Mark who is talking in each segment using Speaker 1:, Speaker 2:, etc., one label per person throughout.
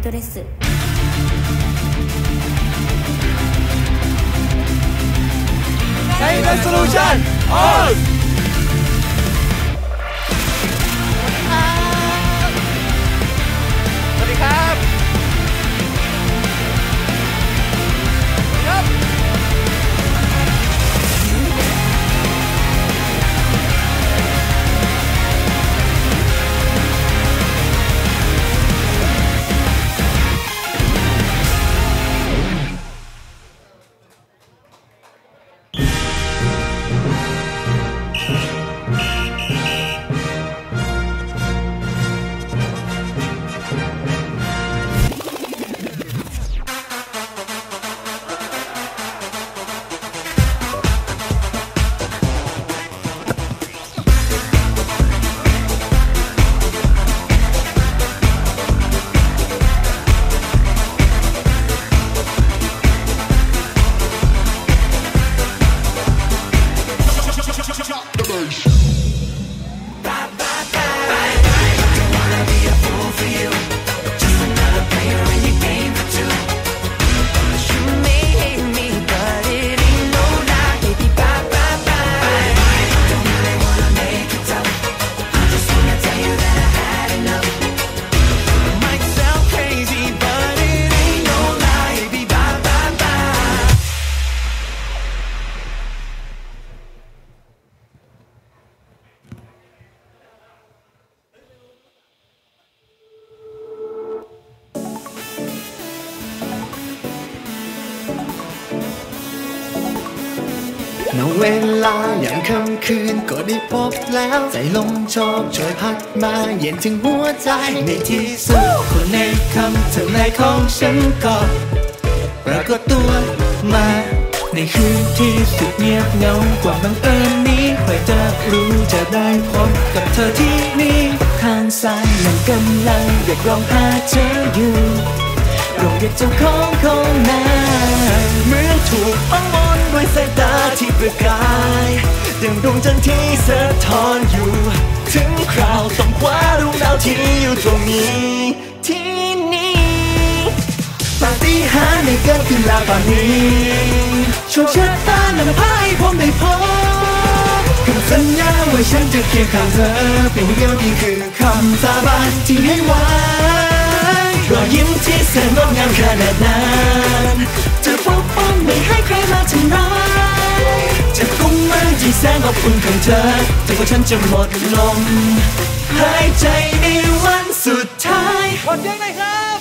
Speaker 1: トレス
Speaker 2: ไทยแลนด์โซลูชันออนสวัสดีครับ
Speaker 3: ณเวลาอย่างค่ำคืนก็ได้พบแล้วใจลมโชกช่วยพัดมาเย็นถึงหัวใจในที่สุดคนในคำถึงในของฉันก็ปรากฏตัวมาในคืนที่สุดเงียบเหงากว่าบังเอิญนี้ใครจะรู้จะได้พบกับเธอที่นี่ข้างซ้ายมันกำลังเรียกร้องหาเธออยู่ร้องเรียกเจ้าของนาเหมือนถูกอ้อนวอนด้วยสายตาที่ประกายดังดวงจันทร์ที่สะท้อนอยู่ถึงคราวต้องคว้าดวงดาวที่อยู่ตรงนี้ที่นี่ปาฏิหาริย์ได้เกิดขึ้นแล้วตอนนี้โชคชะตานำพาให้ผมได้พบคำสัญญาว่าฉันจะเคียงข้างเธอเพียงเดียวนี่คือคำสาบานที่ให้ไว้รอยยิ้มที่แสนงดงามขนาดนั้นจะปกป้องไม่ให้ใครมาทำร้ายจะกุมมือที่แสนอบอุ่นของเธอจนกว่าฉันจะหมดลมหายใจในวันสุดท้ายขอเสียงหน่อยครับ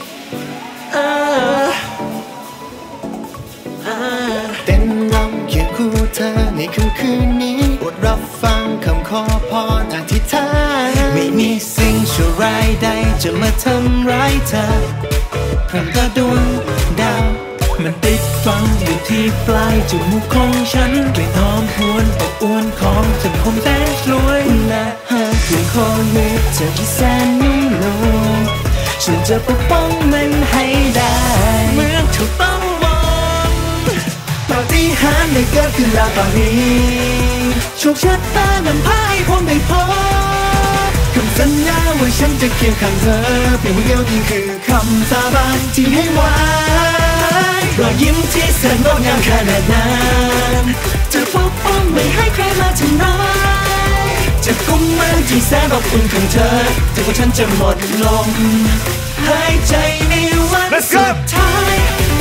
Speaker 3: เต้นรำเคียงคู่เธอในค่ำคืนนี้อดรับฟังคำขอพรอธิษฐานไม่มีสิ่งชั่วร้ายใดจะมาทำร้ายเธอเพราะก็ดวงดาวมันติดฟังอยู่ที่ปลายจมูกของฉันกลิ่นหอมหวนอบอวนของฉันคมแสนสวยและหากเพียงข้อมือเธอที่แสนนุ่มนวลฉันจะปกป้องมันให้ได้เมื่อถูกต้องมองปาฏิหาริย์ได้เกิดขึ้นแล้วตอนนี้โชคชะตานำพาให้ผมได้พบคำสัญญาว่าฉันจะเคียงข้างเธอเพียงเดียวนี่คือคำสาบานที่ให้ไว้รอยยิ้มที่แสนงดงามขนาดนั้นจะปกป้องไม่ให้ใครมาทำร้ายจะกุมมือที่แสนอบอุ่นของเธอจนกว่าฉันจะหมดลมหายใจในวันสุดท้าย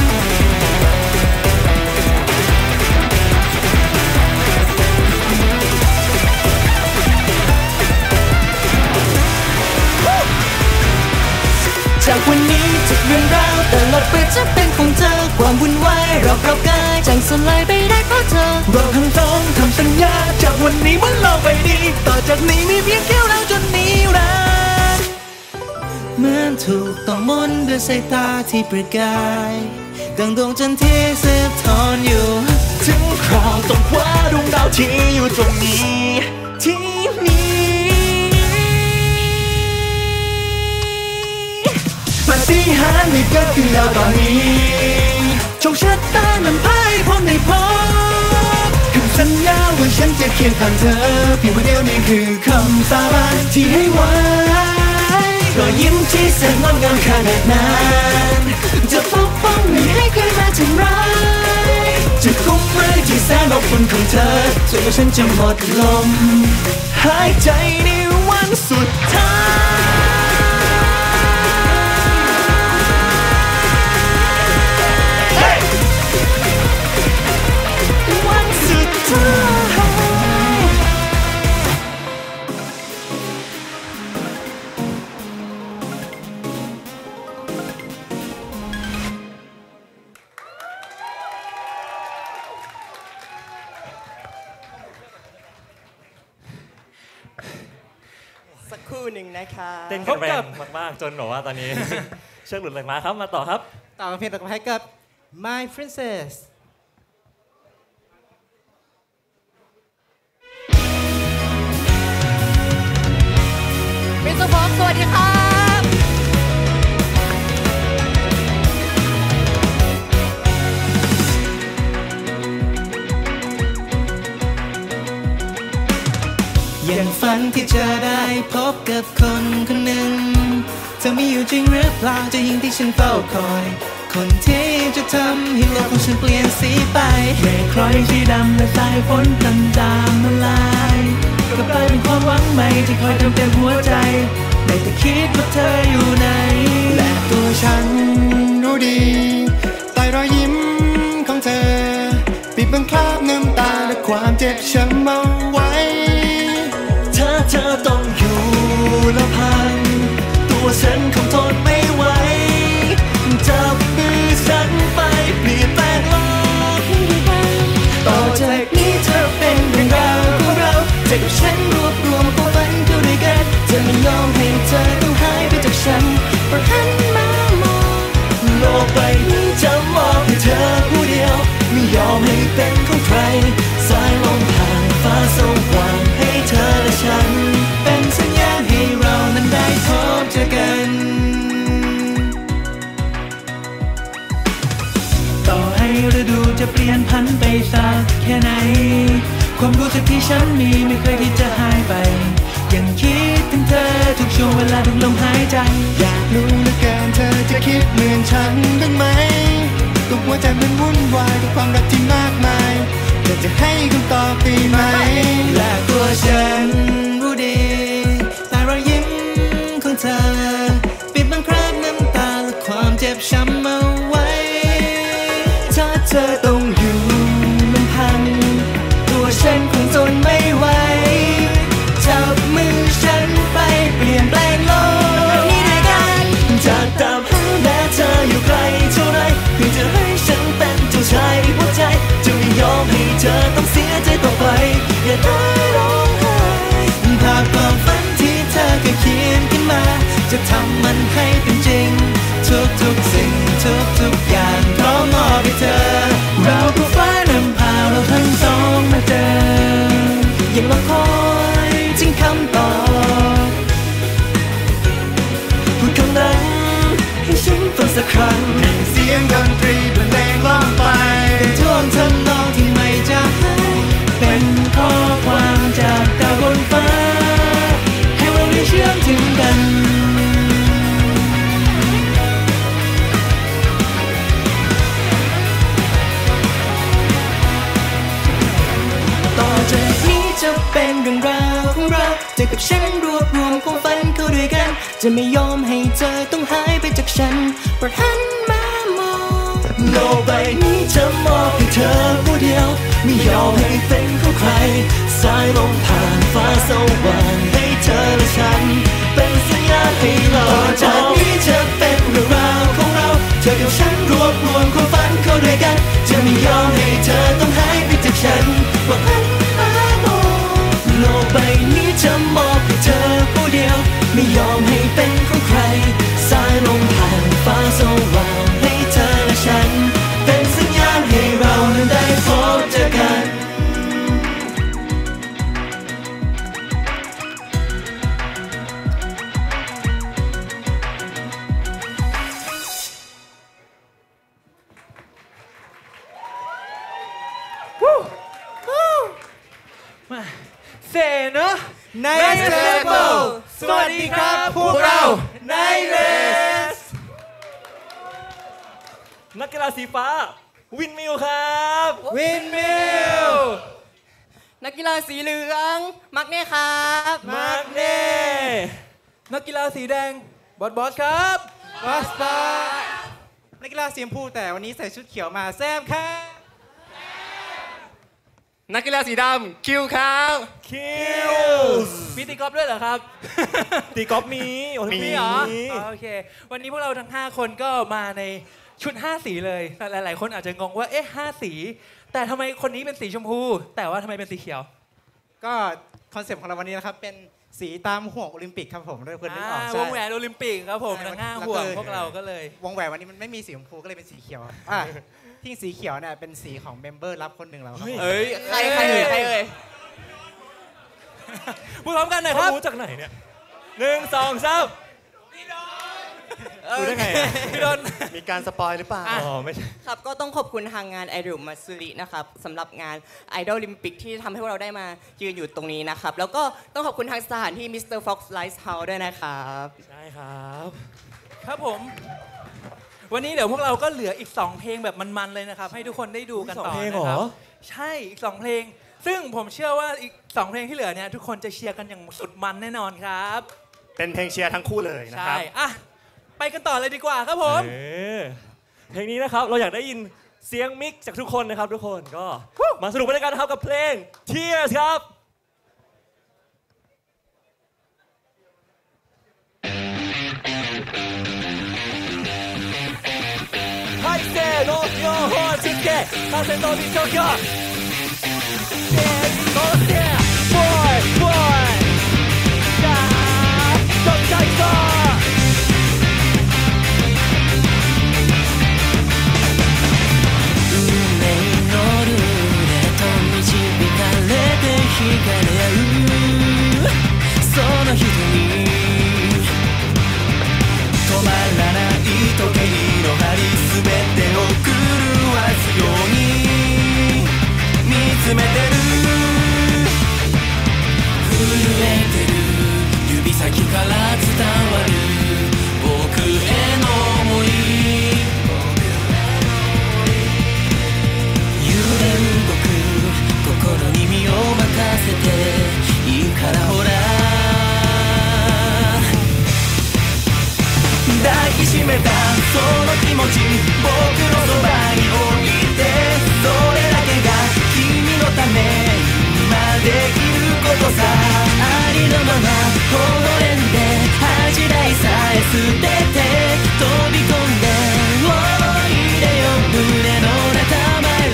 Speaker 3: จากวันนี้ทุกเรื่องราวตลอดไปจะเป็นของเธอความวุ่นวายรอบกายใจสลายไปได้เพราะเธอเราทั้งสองทำสัญญาจากวันนี้บนโลกใบนี้ต่อจากนี้มีเพียงแค่เราจนนิรันดร์เหมือนถูกต้องมนต์ด้วยสายตาที่ประกายดังดวงจันทร์ที่สะท้อนอยู่ถึงคราวต้องคว้าดวงดาวที่อยู่ตรงนี้ที่นี่ปาฏิหาริย์ได้เกิดขึ้นแล้วตอนนี้โชคชะตานำพาให้ผมได้พบคำสัญญาว่าฉันจะเคียงข้างเธอเพียงเดียวนี่คือคำสาบานที่ให้ไว้รรอยยิ้มที่แสนงดงามขนาดนั้นจะปกป้องไม่ให้ใครมาทำร้ายจะคุ้มมือที่แสนอบอุ่นของเธอจนกว่าฉันจะหมดลมหายใจในวันสุดท้ายวันสุดท้าย
Speaker 2: สักครู่หนึ่งนะคะ
Speaker 1: เต้นกันแรงมากๆจนบอกว่าตอนนี้ เชือกหลุดเลยมาครับมาต่อครับ
Speaker 2: ต่อเพลงต่อไปกับ My Princessมิสเตอร์ฟอร์มสวัสดีครับ
Speaker 3: ยังฝันที่จะได้พบกับคนคนหนึ่งเธอมีอยู่จริงหรือเปล่าจะยิ่งที่ฉันเฝ้าคอยคนที่จะทำให้โลกของฉันเปลี่ยนสีไปเมฆคล้อยสีดำและสายฝนต่างๆมาลายก็กลายเป็นความหวังใหม่ที่คอยเติมเต็มหัวใจได้แต่คิดว่าเธออยู่ไหนและตัวฉันรู้ดีใต้รอยยิ้มของเธอปิดบังคราบน้ำตาและความเจ็บช้ำเอาไว้เธอต้องอยู่ลำพังตัวฉันคงทนไม่ไหวจับมือฉันไปเปลี่ยนแปลงโลกต่อจากนี้เธอเป็นเรื่องราวของเราใจกับฉันรวบรวมความฝันเข้าด้วยกันจะไม่ยอมให้เธอต้องหายไปจากฉันเพราะหันมามองโลกใบนี้จะมอบให้เธอผู้เดียวไม่ยอมให้เป็นของใครสายลมผ่านฟ้าสว่างให้เธอและฉันเป็นสัญญาณให้เรานั้นได้พบเจอกันต่อให้ฤดูจะเปลี่ยนพันไปสักแค่ไหนความรู้สึกที่ฉันมีไม่เคยที่จะหายไปยังคิดถึงเธอทุกช่วงเวลาทุกลมหายใจอยากรู้เหลือเกินเธอจะคิดเหมือนฉันบ้างไหมทุกหัวใจมันวุ่นวายด้วยความรักที่มากมายเธอจะให้คำตอบได้ไหมและตัวฉันรู้ดีแต่รอยยิ้มของเธอปิดบังคราบน้ำตาและความเจ็บช้ำเอาไว้ถ้าเธอต้องอยู่ลำพังตัวฉันคงทนไม่ไหวจับมือฉันไปเปลี่ยนแปลงโลกนี้ด้วยกันจะตามหาแม้เธออยู่ไกลเท่าไรเพื่อจะให้ฉันเป็นเจ้าชายหัวใจจะไม่ยอมให้เธอต้องเสียใจต่อไปอย่าได้ร้องไห้ภาพความฝันที่เธอเคยเขียนขึ้นมาจะทำมันให้เป็นจริงทุกสิ่งทุกอย่างพร้อมมอบให้เธอเราผู้ฟ้านำพาเราทั้งสองมาเจอยังรอคอยถึงคำตอบพูดคำนั้นให้ฉันฟังสักครั้งเสียงดนตรีบรรเลงร้องไปเป็นท่วงทำนองที่ไม่จางหายเป็นข้อความจากดาวบนฟ้าให้เราได้เชื่อมถึงกันต่อจากนี้จะเป็นเรื่องราวของเราเธอกับฉันรวบรวมความฝันเข้าด้วยกันจะไม่ยอมให้เธอต้องหายไปจากฉันโปรดหันมามองโลกใบนี้จะมอบให้เธอผู้เดียวไม่ยอมให้เป็นของใครสายลมผ่านฟ้าสว่างให้เธอและฉันเป็นสัญญาณให้เราต่อจากนี้จะเป็นเรื่องราวของเราเธอกับฉันรวบรวมความฝันเข้าด้วยกันจะไม่ยอมให้เธอต้องหายไปจากฉันโปรดหันมามองโลกใบนี้จะมอบให้เธอผู้เดียวไม่ยอมให้เป็นของใครสายลมผ่านฟ้าสว่างให้เธอและฉันเป็นสัญญาณให้เรานั้นได้พบเจอกัน
Speaker 2: เสเนอะ Nice Level สวัสดีครับพวกเรา Nice
Speaker 1: นักกีฬาสีฟ้าวินมิวครับ
Speaker 2: วินมิว
Speaker 4: นักกีฬาสีเหลืองมักเน่ครับ
Speaker 1: มาร์กเน่
Speaker 2: นักกีฬาสีแดงบอสครับบอสปานักกีฬาสีชมพูแต่วันนี้ใส่ชุดเขียวมาแซมครับ
Speaker 4: นักกีฬาสีดำคิวครับ
Speaker 1: คิว
Speaker 2: มีตีกอล์ฟด้วยเหรอครับ
Speaker 1: ตีกอล์ฟมีโอลิมปิ
Speaker 2: มี
Speaker 1: ก
Speaker 2: เหรอโอเควันนี้พวกเราทั้ง5คนก็มาในชุด5สีเลยหลายๆคนอาจจะงงว่าเอ๊ะ5สีแต่ทำไมคนนี้เป็นสีชมพูแต่ว่าทำไมเป็นสีเขียว
Speaker 5: ก็คอนเซปต์ของเราวันนี้นะครับเป็นสีตามห่วงโอลิมปิกครับผมด้วยเพื่อนนึกออก
Speaker 2: วงแหวนโอลิมปิกครับผมทั้ง5ห่วงพวกเราก็เลย
Speaker 5: วงแหวนวันนี้มันไม่มีสีชมพูก็เลยเป็นสีเขียวที่สีเขียวเนี่ยเป็นสีของเมมเบอร์รับคนหนึ่งเราครับ
Speaker 2: เอ้ย
Speaker 4: ใครเอ่ย
Speaker 2: พูดพร้อมกันหน่อยค
Speaker 1: เขา
Speaker 2: รับ
Speaker 1: รู้จากไหนเนี่ย1 2 3รู้ได้ไงอะ
Speaker 2: พี่ดน
Speaker 6: มีการสปอยหรือเปล่า
Speaker 1: อ๋อไม่ใช่
Speaker 4: ครับก็ต้องขอบคุณทางงานไอดอลมาซูรินะครับสำหรับงานไอดอลลิมปิกที่ทำให้พวกเราได้มายืนอยู่ตรงนี้นะครับแล้วก็ต้องขอบคุณทางสถานที่ Mr. Fox Lighthouse ด้วยนะครับ
Speaker 1: ใช่ครับ
Speaker 2: ครับผมวันนี้เดี๋ยวพวกเราก็เหลืออีก2เพลงแบบมันๆเลยนะครับให้ทุกคนได้ดูกันต่อนะครับใช่อีก2เพลงซึ่งผมเชื่อว่าอีก2เพลงที่เหลือเนี่ยทุกคนจะเชียร์กันอย่างสุดมันแน่นอนครับ
Speaker 6: เป็นเพลงเชียร์ทั้งคู่เลยนะค
Speaker 2: ใช่
Speaker 6: รับ
Speaker 2: อ่ะไปกันต่อเลยดีกว่าครับผม
Speaker 1: เพลงนี้นะครับเราอยากได้ยินเสียงมิกจากทุกคนนะครับทุกคนก็มาสนุกไปด้วยกันนะครับกับเพลง Tears ครับ はいせーの4本つけ風のみとかBoy boy さあどっち行こう
Speaker 3: 運命のルーレット導かれて惹かれ合うその瞳止まらない時計の針全てを狂わすように見つめてる震えてる指先から伝わる僕への想い揺れ動く心に身を任せていいからほら抱きしめたその気持ち僕のそばに置いてそれだけが君のため今できることさありのまま微笑んで恥じらいさえ捨てて飛び込んでおいでよ胸の仲間ら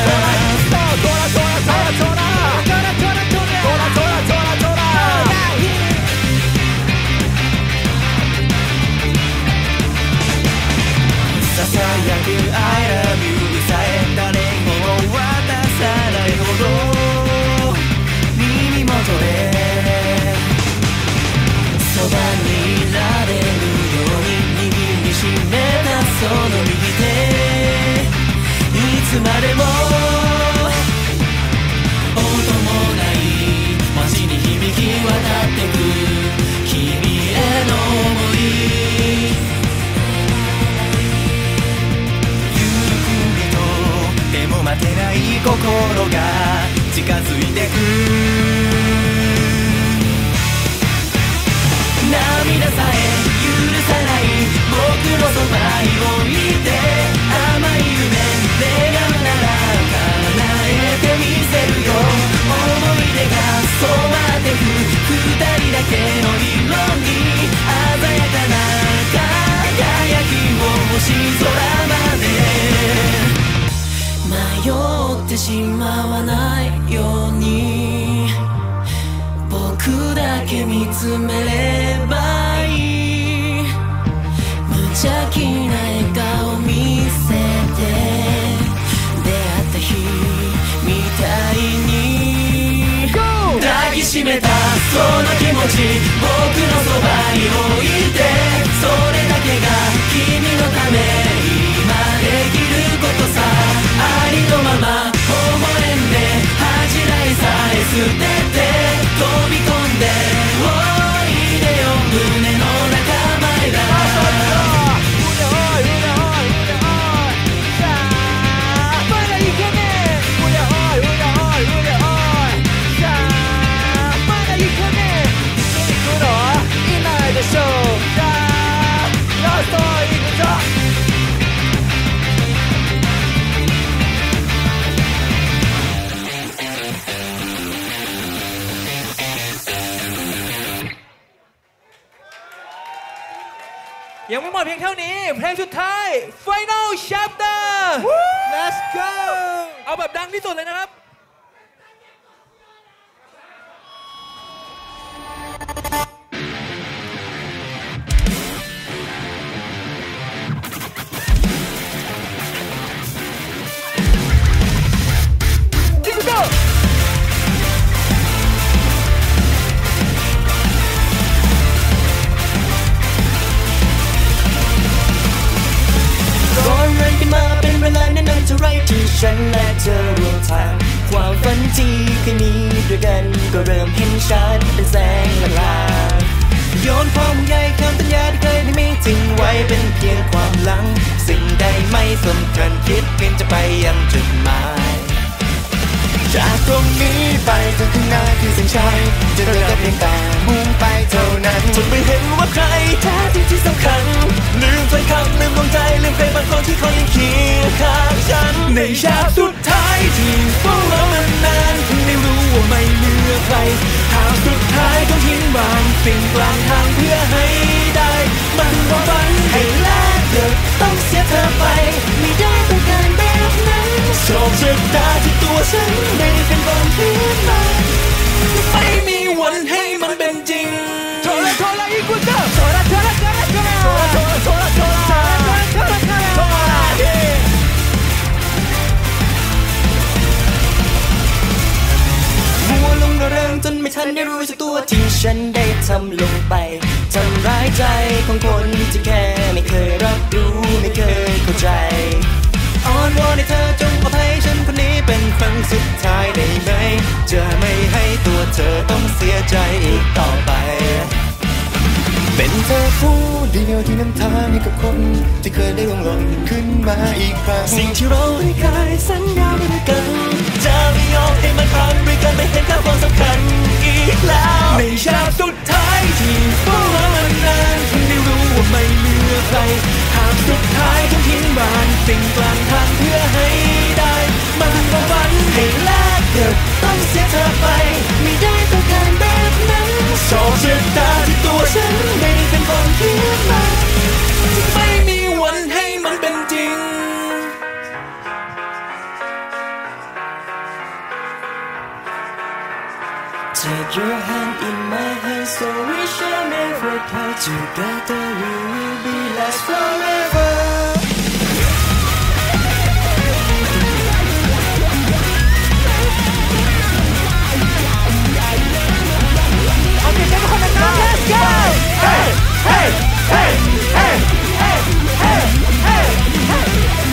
Speaker 3: ささやく I love you さえ誰にも渡さないほど耳元でそばにいられるように握りしめたその右手いつまでも音もない街に響き渡ってく君への想いでも待てない心が近づいてく涙さえ許さない僕のそばに置いて甘い夢願うなら叶えてみせるよ思い出が染まってく二人だけの色に鮮やかな輝きを星空まで迷ってしまわないように僕だけ見つめればいい無邪気な笑顔見せて出会った日みたいに抱きしめたその気持ち僕のそばに置いてそれだけが君のため今できることさありのまま微笑んで恥じらいさえ捨てて飛び込んでおいでよ胸の仲間へだ
Speaker 2: ยังไม่หมดเพียงเท่านี้เพลงสุดท้าย Final Chapter
Speaker 5: Let's go
Speaker 2: เอาแบบดังที่สุดเลยนะครับ
Speaker 3: เวลานั้นเท่าไรที่ฉันและเธอร่วมทางความฝันที่เคยมีด้วยกันก็เริ่มเห็นชัดเป็นแสงลางๆโยนความห่วงใยคำสัญญาที่เคยได้มีทิ้งไว้เป็นเพียงความหลังสิ่งใดไม่สำคัญคิดเพียงจะไปยังจุดหมายจากตรงนี้ไปจนข้างหน้าคือเส้นชัยจะเดินก็เพียงแต่มุ่งไปเท่านั้นจนไม่เห็นว่าใครแท้จริงที่สำคัญลืมถ้อยคำลืมดวงใจลืมใครบางคนที่คอยยังเคียงข้างฉันในฉากสุดท้ายที่เฝ้ารอมานานเพิ่งได้รู้ว่าไม่เหลือใครหากสุดท้ายต้องทิ้งบางสิ่งกลางทางเพื่อให้ได้มันว่าฝันให้แลกเกิดต้องเสียเธอไปไม่ได้ต้องการแบบนั้นโชคชะตาที่ตัวฉันไม่ได้เป็นคนเขียนมาไม่มีวันให้มันเป็นจริงโทรโทรอีกคนเดิมโทรโทรโทรโทรโทรโทรโทรโทรโทรโทรโทรมัวลงระเริงจนไม่ทันได้รู้สึกตัวที่ฉันได้ทำลงไปทำร้ายใจของคนที่แค่ไม่เคยรับรู้ไม่เคยเข้าใจอ้อนวอนให้เธอจงอภัยฉันคนนี้เป็นครั้งสุดท้ายได้ไหมจะไม่ให้ตัวเธอต้องเสียใจอีกต่อไปเป็นเธอผู้เดียวที่นำทางให้กับคนที่เคยได้ร่วงหล่นขึ้นมาอีกครั้งสิ่งที่เราได้เคยสัญญาไว้ด้วยกันจะไม่ยอมให้มันพังด้วยกันไม่เห็นค่าความสำคัญอีกแล้วในฉากสุดท้ายที่เฝ้ารอมานานเพิ่งได้รู้ว่าไม่เหลือใครหากสุดท้ายต้องทิ้งบ้านสิ่งกลางทางเพื่อให้ได้มันก็ฝันให้แลกเกิดต้องเสียเธอไปไม่ได้ต้องการแบบนั้นโชคชะตาที่ตัวฉันไม่ได้เป็นคนเขียนมาไม่มีวันให้มันเป็นจริงTake your hand in my hand so we shall never part together we will be last forever Okay, everyone, let's go! Hey, hey, hey, hey, hey, hey, hey, hey.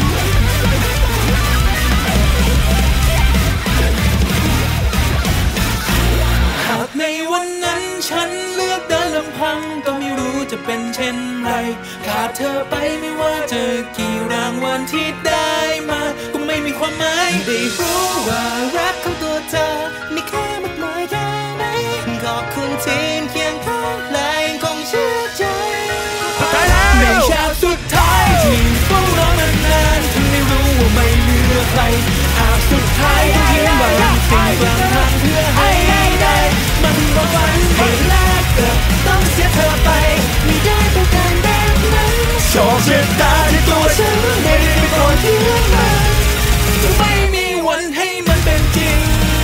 Speaker 3: หากในวันนั้นฉันเลือกเดินลำพังก็ไม่รู้จะเป็นเช่นไรขาดเธอไปไม่ว่าจะกี่รางวัลที่ได้มาก็ไม่มีความหมายได้รู้ว่ารักของตัวเธอมีค่ามากมายแค่ไหนขอบคุณที่เคียงข้างและยังคงเชื่อใจในฉากสุดท้ายที่เฝ้ารอมานานถึงไม่รู้ว่าไม่เหลือใครหากสุดท้ายต้องทิ้งบางสิ่งกลางทางเพื่อให้ได้มันก็ฝันให้แลกเกิดต้องเสียเธอไปไม่ได้ต้องการแบบนั้นโชคชะตาที่ตัวฉันไม่ได้เป็นคนเขียนมาไม่มีวันให้มันเป็นจริง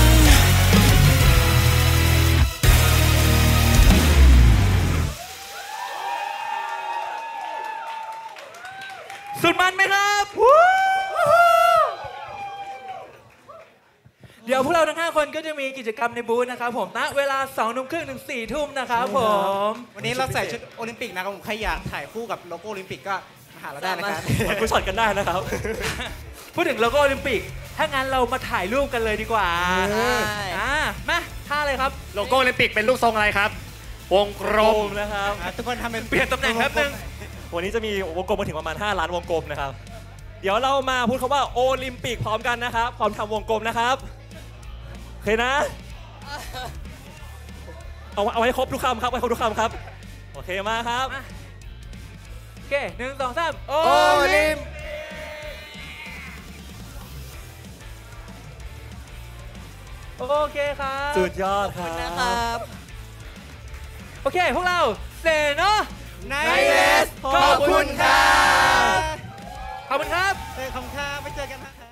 Speaker 2: สุดมันไหมครับเดี๋ยวพวกเราทั้ง5คนก็จะมีกิจกรรมในบูธนะครับผมณเวลา 20:30 ถึง 4:00 นะครับผม
Speaker 5: วันนี้เราใส่ชุดโอลิมปิกนะครับผมใครอยากถ่ายคู่กับโลโก้โอลิมปิกก็มาหาเราได้นะครับ
Speaker 1: มันกูช็อตกันได้นะครับ
Speaker 2: พูดถึงโลโก้โอลิมปิกถ้างั้นเรามาถ่ายรูปกันเลยดีกว่ามาท่าเลยครับ
Speaker 6: โลโก้โอลิมปิกเป็นรูปทรงอะไรครับ วงกลม
Speaker 1: นะครับ
Speaker 5: ทุกคนทำเป็น
Speaker 2: เปลี่ยนตำแหน่งแป๊บนึง
Speaker 1: วันนี้จะมีวงกลมมาถึงประมาณ5ล้านวงกลมนะครับเดี๋ยวเรามาพูดคำว่าโอลิมปิกพร้อมกันนะครับพร้อมทำวงกลมนะครับโอเคนะเอาให้ครบทุกคำครับให้ครบทุกคำครับโอเคมาครับ
Speaker 2: โอเค1 2 3โอลิมโอเคครับ
Speaker 1: สุดยอดครับ
Speaker 4: นะครับ
Speaker 2: โอเคพวกเราเซโน
Speaker 5: ใน
Speaker 2: เรสขอบคุณครับ
Speaker 1: ขอบคุณครับ
Speaker 5: เจอคำค่าไม่เจอกันนะคะ